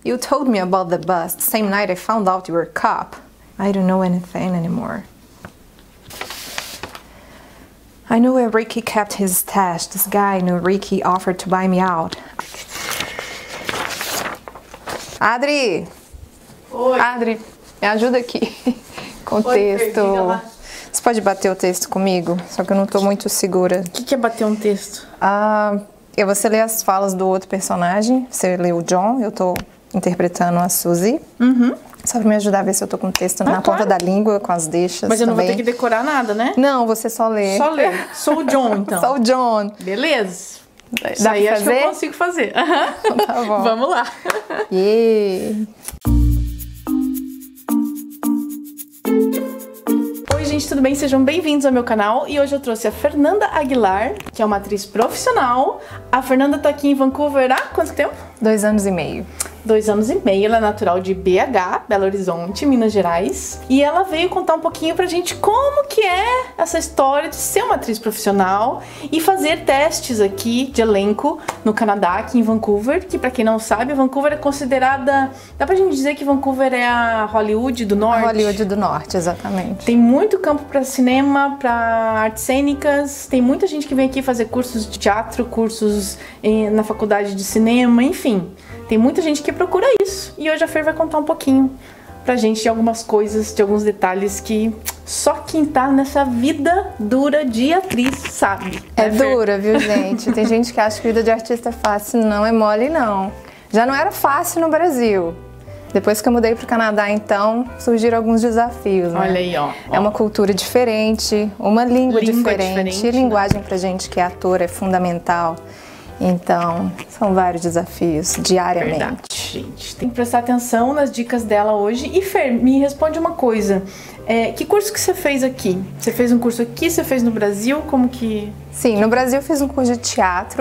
You told me about the bus the same night I found out you were a cop. I don't know anything anymore. I know where Ricky kept his stash. This guy knew Ricky offered to buy me out. Adri! Oi. Adri, me ajuda aqui com o texto. Você pode bater o texto comigo? Só que eu não tô muito segura. O que é bater um texto? Você lê as falas do outro personagem. Você lê o John, eu tô interpretando a Suzy. Só pra me ajudar a ver se eu tô com o texto na ponta da língua, com as deixas. Mas eu não também. vou ter que decorar nada, né? Não, você só lê. Só lê. Sou o John, então. Sou o John. Beleza. Dá aí pra acho que fazer? eu consigo fazer. Tá bom. Vamos lá. Yeah. Oi, gente, tudo bem? Sejam bem-vindos ao meu canal. E hoje eu trouxe a Fernanda Aguilar, que é uma atriz profissional. A Fernanda tá aqui em Vancouver há quanto tempo? 2 anos e meio. 2 anos e meio, ela é natural de BH, Belo Horizonte, Minas Gerais. E ela veio contar um pouquinho pra gente como que é essa história de ser uma atriz profissional e fazer testes aqui de elenco no Canadá, aqui em Vancouver, que pra quem não sabe, Vancouver é considerada... Dá pra gente dizer que Vancouver é a Hollywood do Norte? A Hollywood do Norte, exatamente. Tem muito campo pra cinema, pra artes cênicas, tem muita gente que vem aqui fazer cursos de teatro, cursos na faculdade de cinema, enfim... Tem muita gente que procura isso. E hoje a Fer vai contar um pouquinho pra gente de algumas coisas, de alguns detalhes que só quem tá nessa vida dura de atriz sabe. É né, dura, viu, gente? Tem gente que acha que a vida de artista é fácil. Não é mole, não. Já não era fácil no Brasil. Depois que eu mudei pro Canadá, então, surgiram alguns desafios, né? Olha aí, ó. É uma cultura diferente, uma língua diferente. E linguagem, né? Pra gente que é ator é fundamental. Então, são vários desafios diariamente. Verdade, gente. Tem que prestar atenção nas dicas dela hoje. E Fer, me responde uma coisa. Que curso que você fez aqui? Você fez um curso aqui? Você fez no Brasil? Como que... Sim, no Brasil eu fiz um curso de teatro,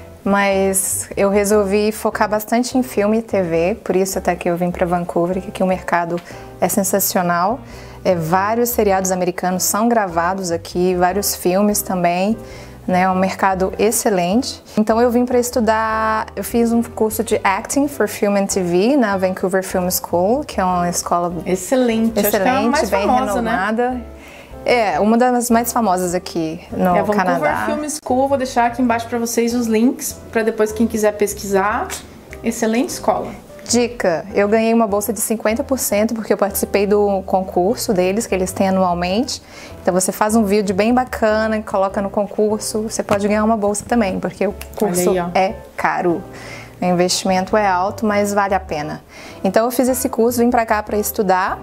mas eu resolvi focar bastante em filme e TV. Por isso até que eu vim para Vancouver, que aqui o mercado é sensacional. Vários seriados americanos são gravados aqui, vários filmes também. É um mercado excelente. Então eu vim para estudar, eu fiz um curso de Acting for Film and TV na Vancouver Film School, que é uma escola excelente, acho que é a mais bem famosa, renomada. Né? É, uma das mais famosas aqui no Canadá. Vancouver Film School, vou deixar aqui embaixo para vocês os links, para depois quem quiser pesquisar. Excelente escola. Dica, eu ganhei uma bolsa de 50% porque eu participei do concurso deles, que eles têm anualmente. Então você faz um vídeo bem bacana, coloca no concurso, você pode ganhar uma bolsa também, porque o curso aí, é caro. O investimento é alto, mas vale a pena. Então eu fiz esse curso, vim pra cá pra estudar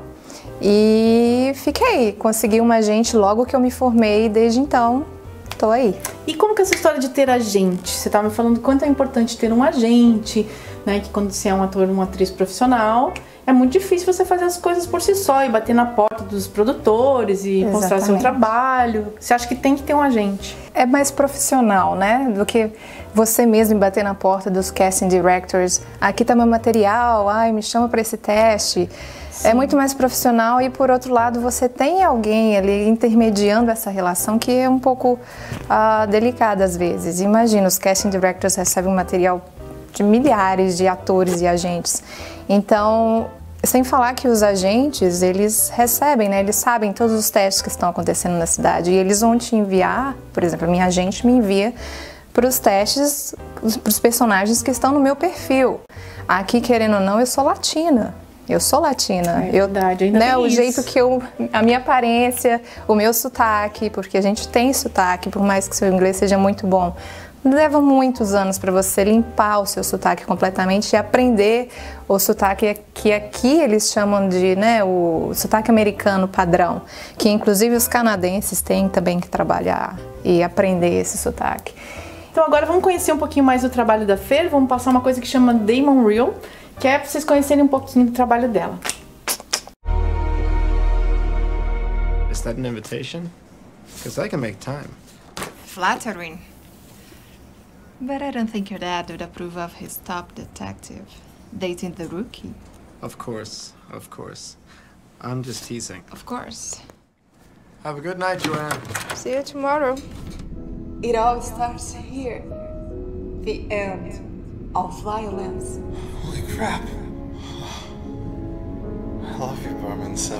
e fiquei. Consegui um agente logo que eu me formei e desde então tô aí. E como que é essa história de ter agente? Você estava me falando quanto é importante ter um agente, né? Que quando você é um ator, uma atriz profissional, é muito difícil você fazer as coisas por si só e bater na porta dos produtores e mostrar seu trabalho. Você acha que tem que ter um agente? É mais profissional, né? Do que você mesmo bater na porta dos casting directors. Aqui tá meu material, ai, me chama para esse teste. Sim. É muito mais profissional e, por outro lado, você tem alguém ali intermediando essa relação que é um pouco delicada às vezes. Imagina, os casting directors recebem um material de milhares de atores e agentes. Então, sem falar que os agentes, eles recebem, né? Eles sabem todos os testes que estão acontecendo na cidade e eles vão te enviar, por exemplo, a minha agente me envia para os testes, para os personagens que estão no meu perfil. Aqui, querendo ou não, eu sou latina. Eu sou latina. É verdade, ainda né, tem o isso. jeito que a minha aparência, o meu sotaque, porque a gente tem sotaque, por mais que seu inglês seja muito bom, leva muitos anos para você limpar o seu sotaque completamente e aprender o sotaque que aqui eles chamam de, né, o sotaque americano padrão, que inclusive os canadenses têm também que trabalhar e aprender esse sotaque. Então agora vamos conhecer um pouquinho mais do trabalho da Fer, vamos passar uma coisa que chama Damon Reel, que é para vocês conhecerem um pouquinho do trabalho dela. Is that an invitation? Because I can make time. Flattering. But I don't think your dad would approve of his top detective dating the rookie. Of course, of course. I'm just teasing. Of course. Have a good night, Joanne. See you tomorrow. It all starts here. The end of violence. Holy crap. I love you, Barman 7.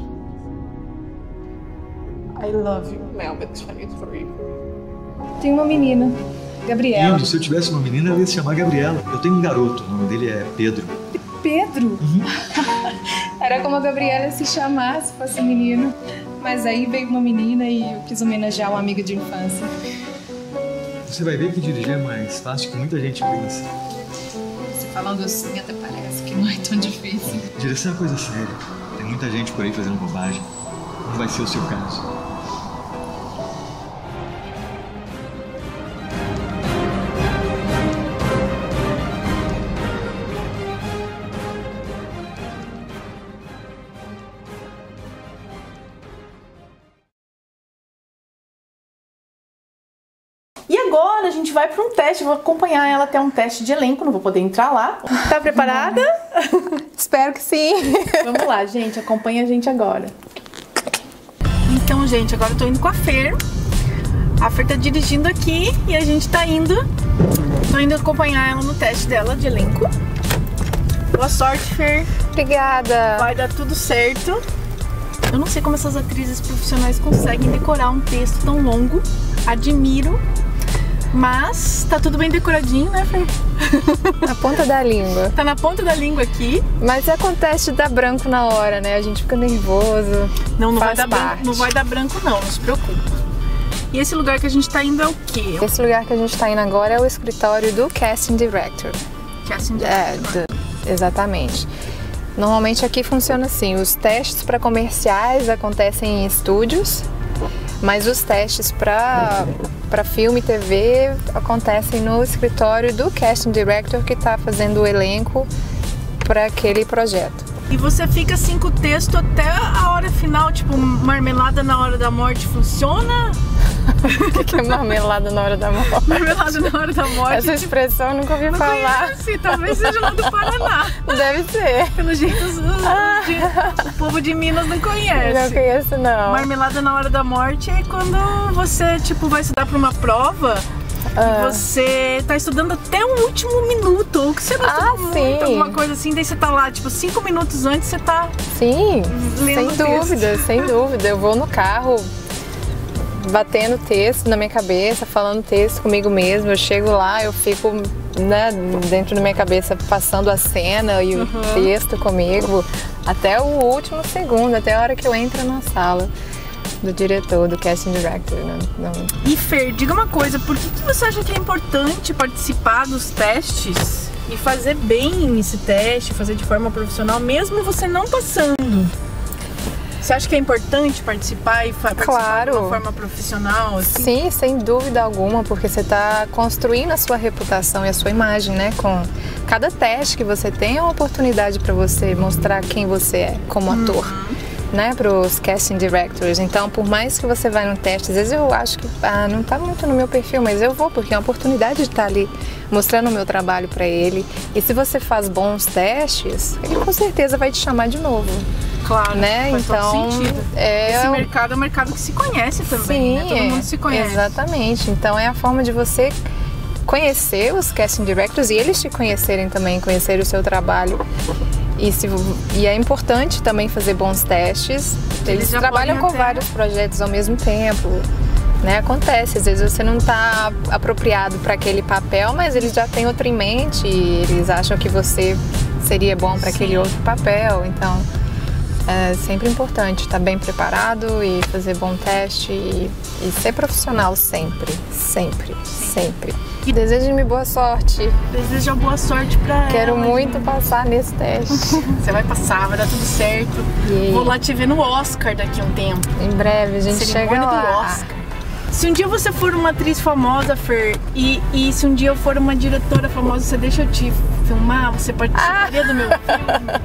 I love you, Melvin 23. Tem uma menina, Gabriela. Lindo, se eu tivesse uma menina, eu ia se chamar Gabriela. Eu tenho um garoto, o nome dele é Pedro. Pedro? Era como a Gabriela se chamasse se fosse menino. Mas aí veio uma menina e eu quis homenagear um amigo de infância. Você vai ver que dirigir é mais fácil que muita gente pensa. Você falando assim até parece que não é tão difícil. Direção é coisa séria. Tem muita gente por aí fazendo bobagem. Não vai ser o seu caso. E agora a gente vai para um teste, vou acompanhar ela até um teste de elenco, não vou poder entrar lá. Tá preparada? Espero que sim. Vamos lá, gente, acompanha a gente agora. Então, gente, agora eu tô indo com a Fer. A Fer tá dirigindo aqui e a gente tá indo. Tô indo acompanhar ela no teste dela de elenco. Boa sorte, Fer. Obrigada. Vai dar tudo certo. Eu não sei como essas atrizes profissionais conseguem decorar um texto tão longo. Admiro. Mas tá tudo bem decoradinho, né, Fer? Na ponta da língua. Tá na ponta da língua aqui. Mas acontece de dar branco na hora, né? A gente fica nervoso. Não vai Faz dar branco, parte. não vai dar branco não se preocupa. E esse lugar que a gente tá indo é o quê? Esse lugar que a gente tá indo agora é o escritório do Casting Director. Casting Director. Exatamente. Normalmente aqui funciona assim, os testes para comerciais acontecem em estúdios, mas os testes para filme e TV acontecem no escritório do Casting Director que está fazendo o elenco para aquele projeto. E você fica assim com o texto até a hora final, tipo, marmelada na hora da morte funciona? O que é marmelada na hora da morte? Marmelada na hora da morte. Essa expressão eu nunca ouvi não falar. Conhece, talvez seja lá do Paraná. Deve ser. Pelo jeito, o povo de Minas não conhece. Não conheço, não. Marmelada na hora da morte é quando você, tipo, vai estudar para uma prova e você tá estudando até o último minuto, ou que você não estudou muito, alguma coisa assim, daí você tá lá, tipo, 5 minutos antes você tá lendo sem dúvida, sem dúvida. Eu vou no carro batendo texto na minha cabeça, falando texto comigo mesmo. Eu chego lá, eu fico, né, dentro da minha cabeça passando a cena e o texto comigo até o último segundo, até a hora que eu entro na sala do diretor, do casting director. E Fer, diga uma coisa, por que você acha que é importante participar dos testes e fazer bem esse teste, fazer de forma profissional, mesmo você não passando? Você acha que é importante participar e participar de uma forma profissional? Assim? Sim, sem dúvida alguma, porque você está construindo a sua reputação e a sua imagem, né? Com cada teste que você tem é uma oportunidade para você mostrar quem você é como ator, né? Para os casting directors. Então, por mais que você vá no teste, às vezes eu acho que não está muito no meu perfil, mas eu vou, porque é uma oportunidade de estar ali mostrando o meu trabalho para ele. E se você faz bons testes, ele com certeza vai te chamar de novo. Claro, né? Faz Então, todo sentido. Esse mercado é um mercado que se conhece também, né? Todo mundo se conhece. Exatamente. Então é a forma de você conhecer os casting directors e eles te conhecerem também, conhecer o seu trabalho. E é importante também fazer bons testes. Eles trabalham com vários projetos ao mesmo tempo. Né? Acontece, às vezes você não está apropriado para aquele papel, mas eles já têm outro em mente e eles acham que você seria bom para aquele outro papel. Então é sempre importante estar bem preparado e fazer bom teste e ser profissional sempre, sempre, sempre. E desejo-me boa sorte. Desejo boa sorte pra ela. Quero muito passar nesse teste. Você vai passar, vai dar tudo certo. Vou lá te ver no Oscar daqui a um tempo. Em breve, a gente chega lá. Do Oscar. Se um dia você for uma atriz famosa, Fer, e se um dia eu for uma diretora famosa, você deixa eu te filmar? Você participaria do meu filme?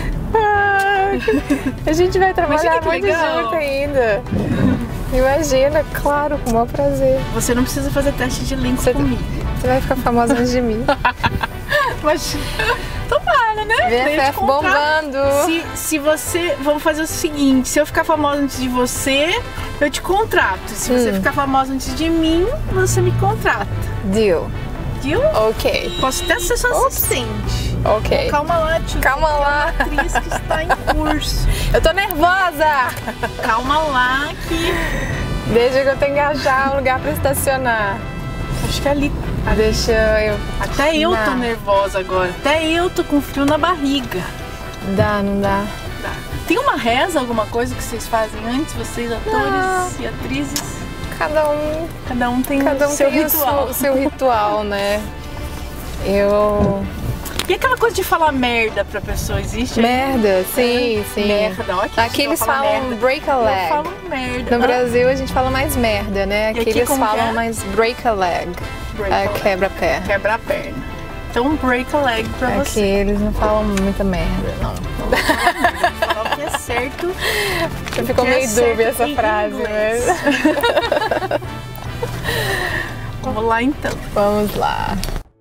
A gente vai trabalhar muito junto ainda. Imagina, claro, com o maior prazer. Você não precisa fazer teste de elenco comigo. Você vai ficar famosa antes de mim. Mas tomara, né? VFF bombando. Se você... Vamos fazer o seguinte, se eu ficar famosa antes de você, eu te contrato. Se você ficar famosa antes de mim, você me contrata. Deal. Deal? Ok. Posso até ser sua assistente. Ok. Calma lá, Titi. Calma lá. É uma atriz que está em curso. Eu tô nervosa! Calma lá que... Deixa que eu tenho que achar um lugar pra estacionar. Acho que é ali. Deixa eu... Até eu tô Não. nervosa agora. Até eu tô com frio na barriga. Dá, não dá? Tem uma reza, alguma coisa que vocês fazem antes, vocês atores e atrizes? Cada um Tem tem o seu ritual. o seu ritual, né? Eu... E aquela coisa de falar merda pra pessoa, existe? Merda, sim, sim. Merda, olha que Aqui eles fala falam merda. break a Eu leg. falo merda. No Brasil a gente fala mais merda, né? Aqui aqui eles como que falam é? mais break a leg. Break a leg. Quebra a perna. Quebra a perna. Então break a leg pra Aqui você. eles não falam muita merda, não. Falar o que é certo. Ficou que é meio dúbia certo essa em frase, inglês. mas... Vamos lá então. Vamos lá.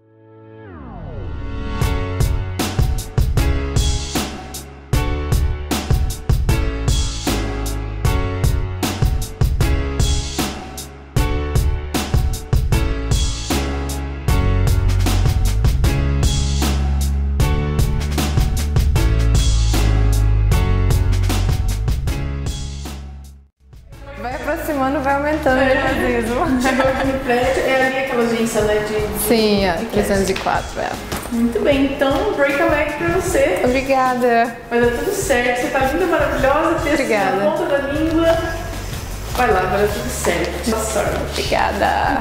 Vai aproximando, vai aumentando o nervosismo. Chegou aqui no prédio, é ali aquela agência, né? Sim, a 304, é. Muito bem, então break a leg pra você. Obrigada. Vai dar tudo certo, você tá linda, maravilhosa, texto Obrigada. na ponta da língua. Vai lá, vai dar tudo certo. Boa sorte. Obrigada.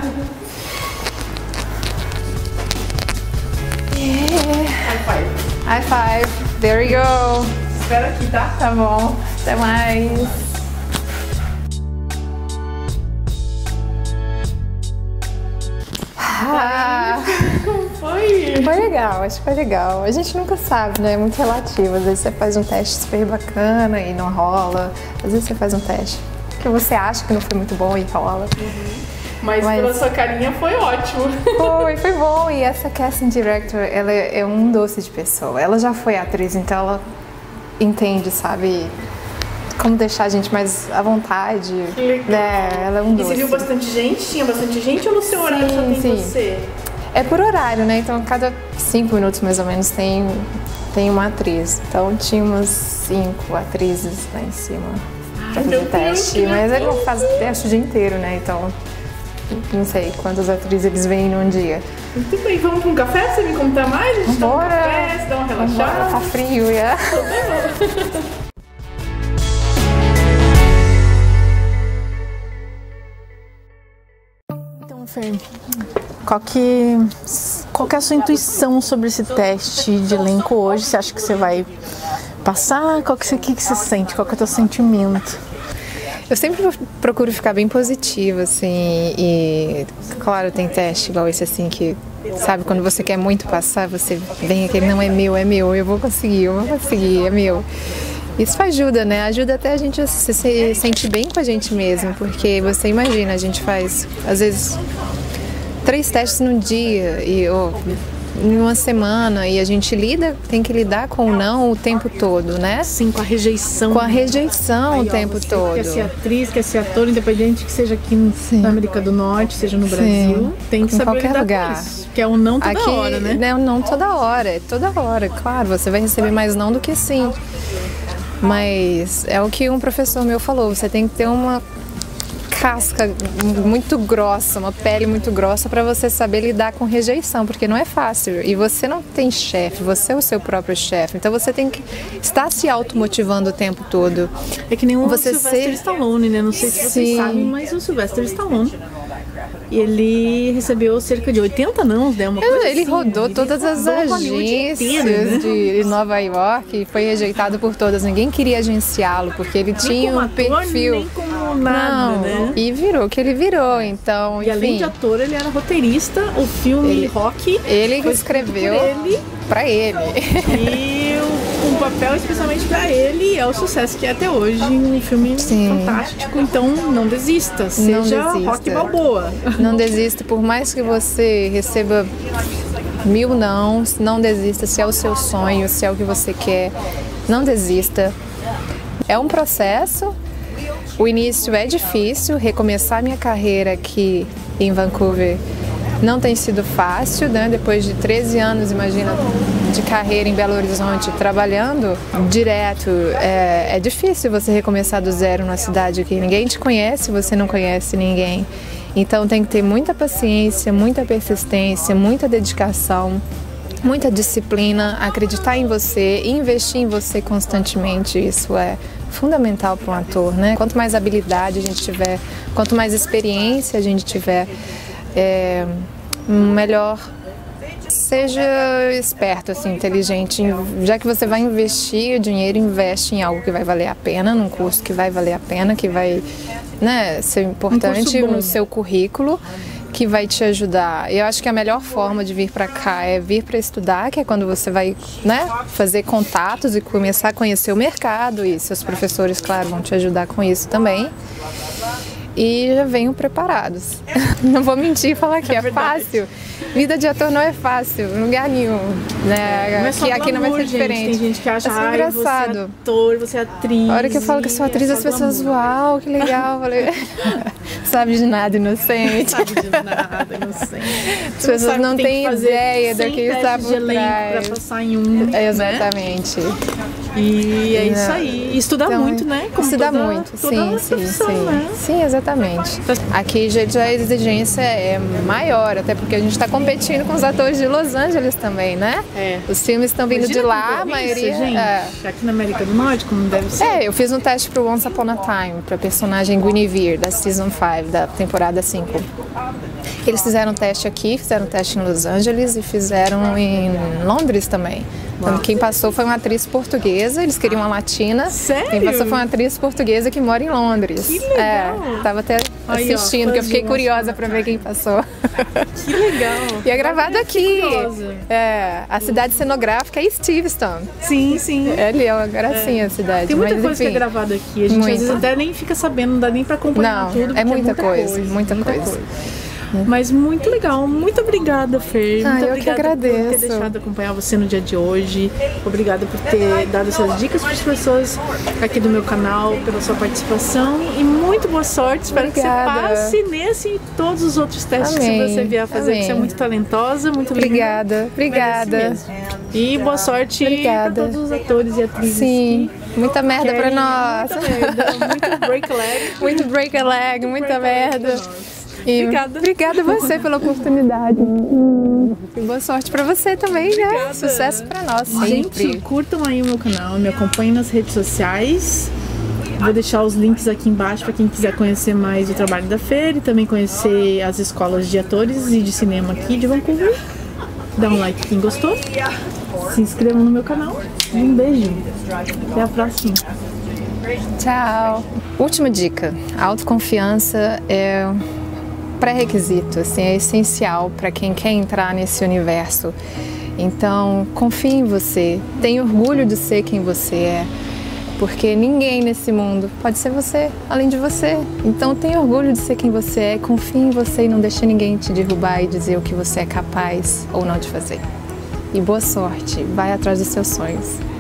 High five. High five. There we go. Espera aqui, tá? Tá bom. Até mais. Ah, Como foi? foi legal, acho que foi legal. A gente nunca sabe, né? É muito relativo. Às vezes você faz um teste super bacana e não rola. Às vezes você faz um teste que você acha que não foi muito bom e rola. Mas pela sua carinha foi ótimo. Foi bom. E essa casting director, ela é um doce de pessoa. Ela já foi atriz, então ela entende, sabe? Como deixar a gente mais à vontade. Que legal. Ela é um E doce. você viu bastante gente? Tinha bastante gente ou no seu horário só tem sim. você? É por horário, né? Então, cada 5 minutos mais ou menos tem uma atriz. Então, tinha umas 5 atrizes lá em cima pra fazer meu o Deus, teste. que Mas ele não nervoso. faz teste o dia inteiro, né? Então, não sei quantas atrizes eles veem num dia. Muito bem, vamos pra um café? Você me contar mais? A gente toma um Bora! café, você dá uma relaxada. Tá frio, já. Então, Fer, qual que é a sua intuição sobre esse teste de elenco hoje? Você acha que você vai passar? O que você sente? Qual que é o teu sentimento? Eu sempre procuro ficar bem positiva, assim, e claro, tem teste igual esse, assim, que, sabe, quando você quer muito passar, você vem aquele, não, é meu, eu vou conseguir, é meu. Isso ajuda, né? Ajuda até a gente a se sentir bem com a gente mesmo, porque você imagina, a gente faz, às vezes, 3 testes num dia, ou em uma semana, e a gente tem que lidar com o não o tempo todo, né? Sim, com a rejeição. Com a rejeição o tempo todo. Quer ser atriz, quer ser ator, independente que seja aqui na América do Norte, seja no Brasil, tem que em saber qualquer lidar lugar. com isso. Que é um não toda Aqui, hora, né? Não toda hora, é toda hora. Claro, você vai receber mais não do que sim. Mas é o que um professor meu falou, você tem que ter uma casca muito grossa, uma pele muito grossa para você saber lidar com rejeição, porque não é fácil. E você não tem chefe, você é o seu próprio chefe. Então você tem que estar se automotivando o tempo todo. É que nem o Você Sylvester Stallone, né? Não sei se vocês Sim. sabem, mas o Sylvester Stallone, ele recebeu cerca de 80 nãos, né? Uma coisa Ele assim, rodou ele todas as rodou Hollywood agências inteira, né? de Nova York e foi rejeitado por todas. Ninguém queria agenciá-lo, porque ele tinha como um ator, perfil. nem como nada, Não, né? e virou o que ele virou, então, E além enfim, de ator, ele era roteirista. O filme Rock ele que foi escreveu escrito por ele. pra ele. E um papel especialmente pra ele é o sucesso que é até hoje. Um filme Sim. fantástico. Então não desista. Seja desista. Rock Balboa. Não desista, por mais que você receba 1000 nãos, não desista. Se é o seu sonho, se é o que você quer, não desista. É um processo. O início é difícil. Recomeçar minha carreira aqui em Vancouver Não tem sido fácil, né? Depois de 13 anos, imagina, de carreira em Belo Horizonte, trabalhando direto, é difícil você recomeçar do zero numa cidade que ninguém te conhece, você não conhece ninguém. Então tem que ter muita paciência, muita persistência, muita dedicação, muita disciplina, acreditar em você, investir em você constantemente. Isso é fundamental para um ator, né? Quanto mais habilidade a gente tiver, quanto mais experiência a gente tiver, melhor. Seja esperto, assim, inteligente. Já que você vai investir o dinheiro, investe em algo que vai valer a pena, num curso que vai valer a pena, que vai, né, ser importante no seu currículo, que vai te ajudar. Eu acho que a melhor forma de vir para cá é vir para estudar, que é quando você vai, né, fazer contatos e começar a conhecer o mercado, e seus professores, claro, vão te ajudar com isso também. E já venham preparados. Não vou mentir e falar que é fácil. Vida de ator não é fácil, em lugar nenhum. Né? Aqui não vai ser diferente. Tem gente que acha, engraçado. Você é ator, você é atriz. A hora que eu falo que sou atriz, as pessoas, uau, que legal. Falei, sabe de nada, inocente. Sabe de nada, inocente. As pessoas não têm ideia do que está por trás. Pra passar em um. Exatamente. Né? E é isso aí. E estudar então, muito, né? Como estudar muito, sim. Né? Sim, exatamente. Aqui já a exigência é maior, até porque a gente está competindo com os atores de Los Angeles também, né? Os filmes estão vindo de lá, a maioria... gente, aqui na América do Norte, como deve ser? Eu fiz um teste para o Once Upon a Time, para a personagem Guinevere, da Season 5, da temporada 5. Eles fizeram teste aqui, fizeram teste em Los Angeles e fizeram em Londres também. Então, quem passou foi uma atriz portuguesa, eles queriam uma latina. Sério? Quem passou foi uma atriz portuguesa que mora em Londres. Que legal! Tava até assistindo, que eu fiquei curiosa para ver quem passou. Que legal! E é gravado aqui. A cidade cenográfica é Steveston. Sim, sim. Ali é uma gracinha a cidade. Tem muita coisa que é gravada aqui. A gente às vezes até nem fica sabendo, não dá nem para acompanhar tudo. É muita coisa. Mas muito legal, muito obrigada, Fer. Muito eu que agradeço por ter deixado acompanhar você no dia de hoje. Obrigada por ter dado essas dicas para as pessoas aqui do meu canal, pela sua participação e muito boa sorte. Espero que você passe nesse e todos os outros testes que você vier fazer. Você é muito talentosa, muito obrigada. E boa sorte para todos os atores e atrizes. Sim. Muita merda pra nós. Muito break a leg. Muito break a leg, muita merda. Obrigada a você pela oportunidade. E boa sorte pra você também, né? Sucesso pra nós sempre. Gente, curtam aí o meu canal, me acompanhem nas redes sociais. Vou deixar os links aqui embaixo para quem quiser conhecer mais o trabalho da Fer e também conhecer as escolas de atores e de cinema aqui de Vancouver. Dá um like quem gostou. Se inscrevam no meu canal. Um beijo. Até a próxima. Tchau. Última dica. A autoconfiança é pré-requisito, assim, é essencial para quem quer entrar nesse universo. Então, confie em você, tenha orgulho de ser quem você é, porque ninguém nesse mundo pode ser você, além de você. Então, tenha orgulho de ser quem você é, confie em você e não deixe ninguém te derrubar e dizer o que você é capaz ou não de fazer. E boa sorte, vai atrás dos seus sonhos.